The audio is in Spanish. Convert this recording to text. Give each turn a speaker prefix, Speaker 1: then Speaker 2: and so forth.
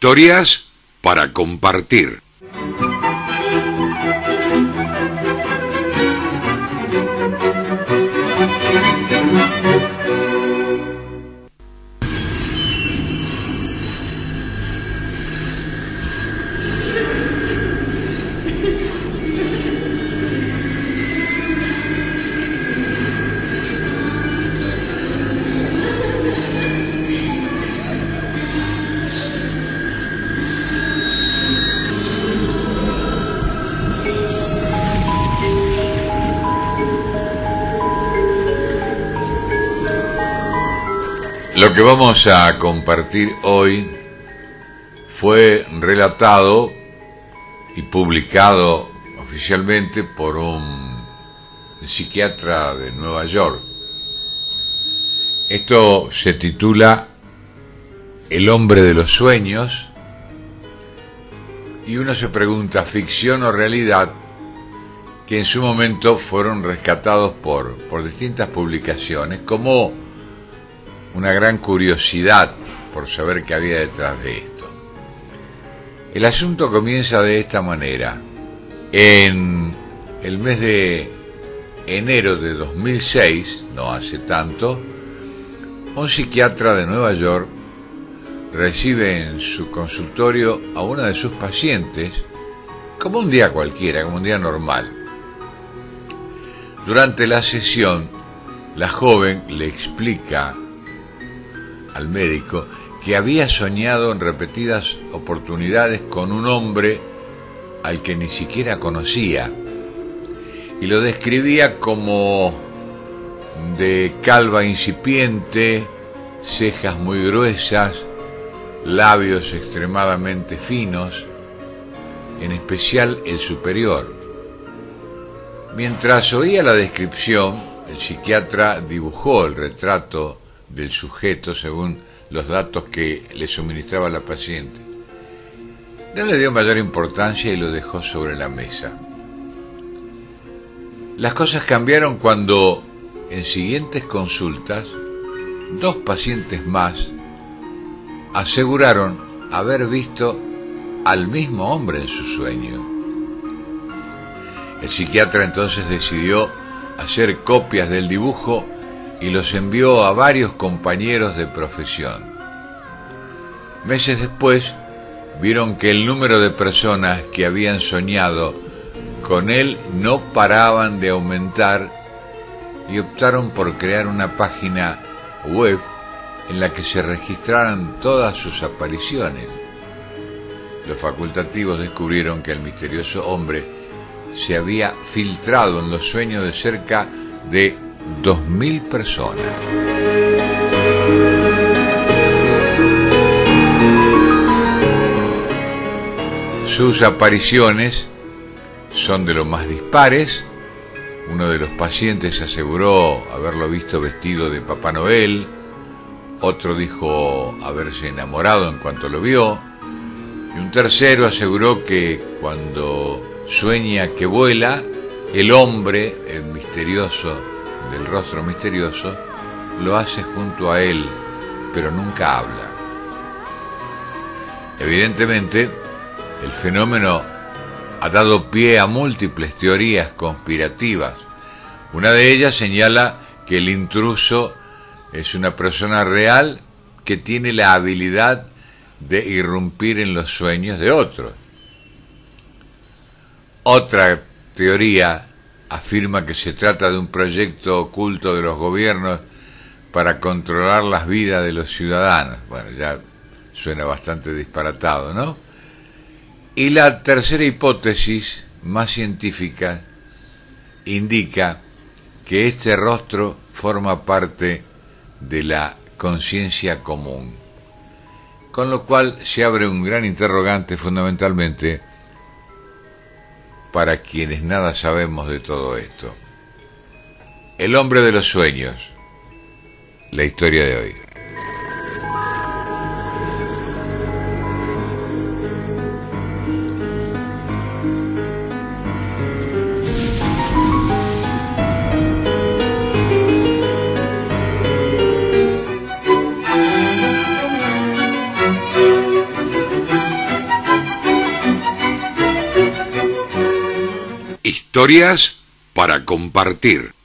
Speaker 1: Historias para compartir. Lo que vamos a compartir hoy fue relatado y publicado oficialmente por un psiquiatra de Nueva York. Esto se titula El hombre de los sueños, y uno se pregunta, ¿ficción o realidad?, que en su momento fueron rescatados por distintas publicaciones como una gran curiosidad por saber qué había detrás de esto. El asunto comienza de esta manera. En el mes de enero de 2006, no hace tanto, un psiquiatra de Nueva York recibe en su consultorio a una de sus pacientes, como un día cualquiera, como un día normal. Durante la sesión, la joven le explica al médico que había soñado en repetidas oportunidades con un hombre al que ni siquiera conocía, y lo describía como de calva incipiente, cejas muy gruesas, labios extremadamente finos, en especial el superior. Mientras oía la descripción, el psiquiatra dibujó el retrato del sujeto según los datos que le suministraba la paciente. No le dio mayor importancia y lo dejó sobre la mesa. Las cosas cambiaron cuando, en siguientes consultas, dos pacientes más aseguraron haber visto al mismo hombre en su sueño. El psiquiatra entonces decidió hacer copias del dibujo y los envió a varios compañeros de profesión. Meses después, vieron que el número de personas que habían soñado con él no paraban de aumentar y optaron por crear una página web en la que se registraran todas sus apariciones. Los facultativos descubrieron que el misterioso hombre se había filtrado en los sueños de cerca de 2000 personas. Sus apariciones son de lo más dispares. Uno de los pacientes aseguró haberlo visto vestido de Papá Noel, otro dijo haberse enamorado en cuanto lo vio, y un tercero aseguró que cuando sueña que vuela, el hombre misterioso del rostro misterioso lo hace junto a él, pero nunca habla. Evidentemente, el fenómeno ha dado pie a múltiples teorías conspirativas. Una de ellas señala que el intruso es una persona real que tiene la habilidad de irrumpir en los sueños de otros. Otra teoría afirma que se trata de un proyecto oculto de los gobiernos para controlar las vidas de los ciudadanos. Bueno, ya suena bastante disparatado, ¿no? Y la tercera hipótesis, más científica, indica que este rostro forma parte de la conciencia común, con lo cual se abre un gran interrogante fundamentalmente para quienes nada sabemos de todo esto. El hombre de los sueños, la historia de hoy.
Speaker 2: Historias para compartir.